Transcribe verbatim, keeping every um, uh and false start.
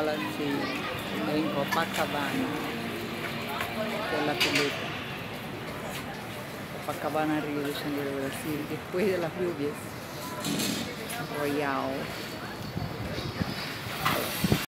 Palace en Copacabana, esta es la pileta. Copacabana, Río de Janeiro, Brasil, después de las lluvias. Royal.